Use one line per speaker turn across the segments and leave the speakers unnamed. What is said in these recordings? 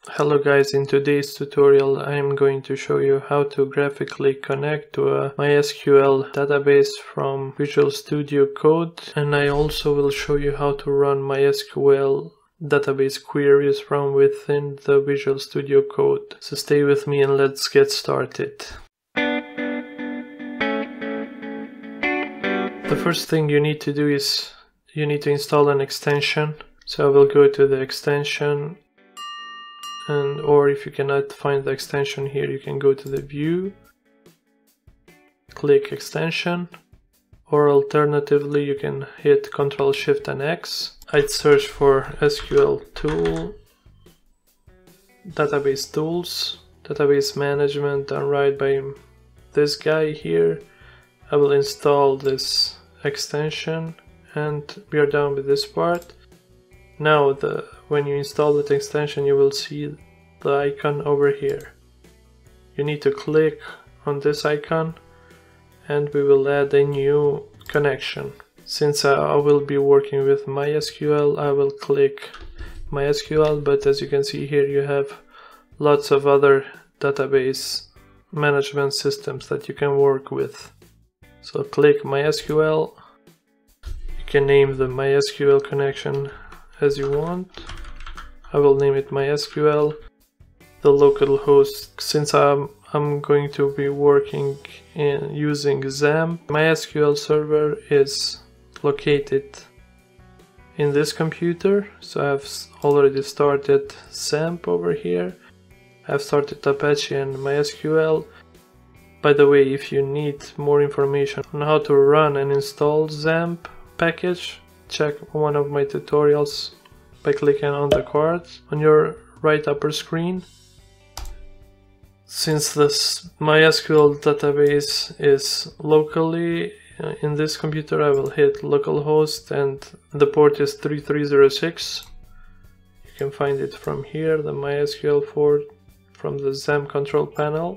Hello guys, in today's tutorial I am going to show you how to graphically connect to a MySQL database from Visual Studio Code, and I also will show you how to run MySQL database queries from within the Visual Studio Code. So stay with me and let's get started. The first thing you need to do is you need to install an extension. So I will go to the extension, or if you cannot find the extension here, you can go to the view, click extension, or alternatively you can hit Ctrl Shift and X. I'd search for SQL tool, database tools, database management, and right by this guy here I will install this extension, and we are done with this part. Now when you install that extension, you will see the icon over here. You need to click on this icon and we will add a new connection. Since I will be working with MySQL, I will click MySQL, but as you can see here you have lots of other database management systems that you can work with. So click MySQL. You can name the MySQL connection as you want. I will name it MySQL. The local host, since I'm going to be working in using XAMPP, MySQL server is located in this computer. So I've already started XAMPP over here. I've started Apache and MySQL. By the way, if you need more information on how to run and install XAMPP package, check one of my tutorials by clicking on the card on your right upper screen. Since this MySQL database is locally in this computer, I will hit localhost and the port is 3306. You can find it from here, the MySQL port from the XAMPP control panel.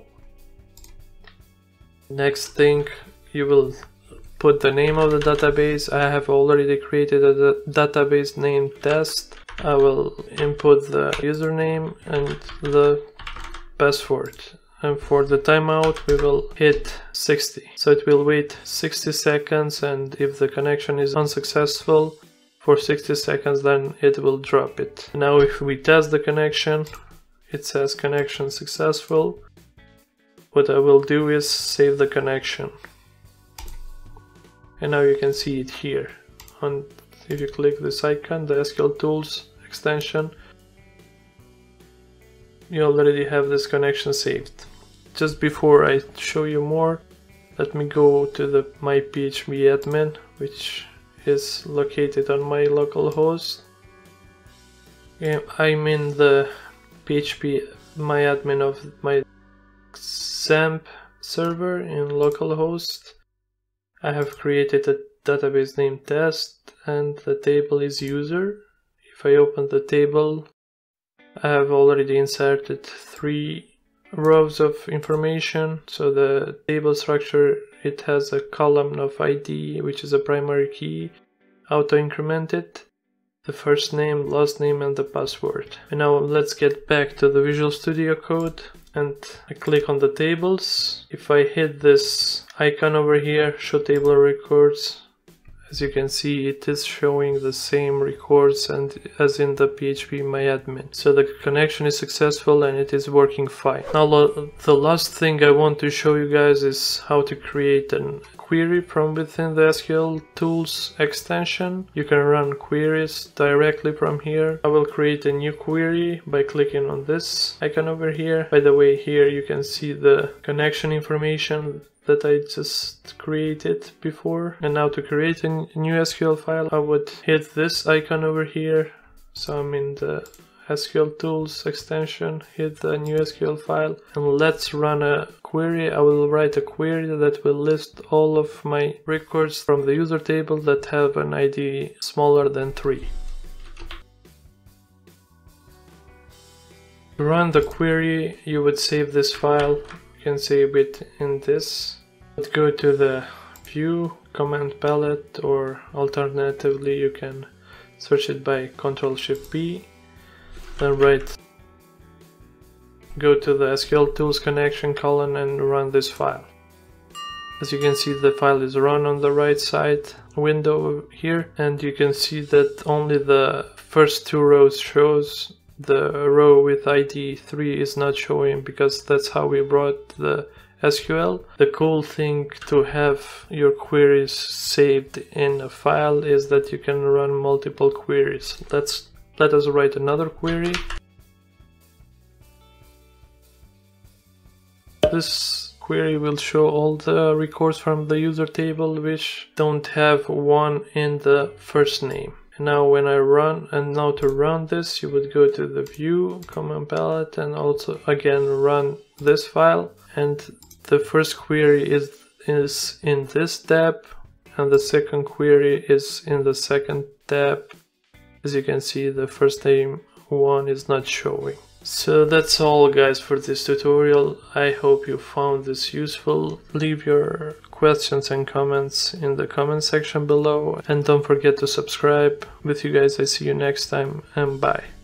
Next thing, you will put the name of the database. I have already created a database named test. I will input the username and the password. And for the timeout, we will hit 60. So it will wait 60 seconds, and if the connection is unsuccessful for 60 seconds, then it will drop it. Now if we test the connection, it says connection successful. What I will do is save the connection. And now you can see it here. And if you click this icon, the SQL Tools extension, you already have this connection saved. Just before I show you more, let me go to the my PHP admin, which is located on my local host. I'm in the PHP my admin of my XAMPP server in localhost. I have created a database named test and the table is user. If I open the table, I have already inserted 3 rows of information. So the table structure, it has a column of ID, which is a primary key, auto incremented, the first name, last name, and the password. And now let's get back to the Visual Studio Code and I click on the tables. If I hit this icon over here, show table records, as you can see, it is showing the same records and as in the PHP MyAdmin. So the connection is successful and it is working fine. Now the last thing I want to show you guys is how to create a query from within the SQL Tools extension. You can run queries directly from here. I will create a new query by clicking on this icon over here. By the way, here you can see the connection information that I just created before. And now to create a new SQL file, I would hit this icon over here. So I'm in the SQL Tools extension, hit the new SQL file, and let's run a query. I will write a query that will list all of my records from the user table that have an ID smaller than 3. To run the query, you would save this file. You can save it in this. Go to the view, command palette, or alternatively you can search it by Ctrl Shift P, then write go to the SQL Tools connection colon and run this file. As you can see, the file is run on the right side window here, and you can see that only the first 2 rows shows. The row with ID 3 is not showing because that's how we brought the SQL. The cool thing to have your queries saved in a file is that you can run multiple queries. Let us write another query. This query will show all the records from the user table which don't have 1 in the first name. Now when I run, and now to run this, you would go to the view command palette and also again run this file, and the first query is in this tab and the second query is in the second tab. As you can see, the first name 1 is not showing. So that's all guys for this tutorial. I hope you found this useful. Leave your questions and comments in the comment section below, and don't forget to subscribe. With you guys, I see you next time, and bye.